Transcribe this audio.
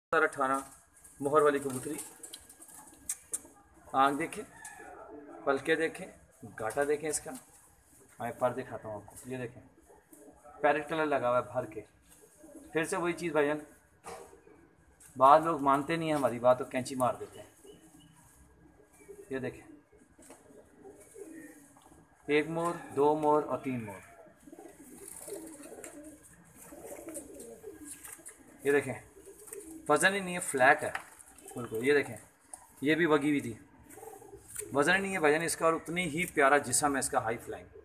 18 मोहर वाली कबूतरी। आँख देखें, पलके देखें, गाटा देखें इसका। मैं पर दिखाता हूँ आपको, ये देखें पैरेट कलर लगा हुआ है भर के। फिर से वही चीज़ भाईजान, बाद लोग मानते नहीं हैं हमारी बात तो कैंची मार देते हैं। ये देखें, एक मोर, दो मोर और तीन मोर। ये देखें, वज़न ही नहीं है, फ्लैट है बिल्कुल। ये देखें, ये भी वगी हुई थी, वज़न ही नहीं है भाईजान इसका, और उतनी ही प्यारा जिस्म है इसका, हाई फ्लाइंग।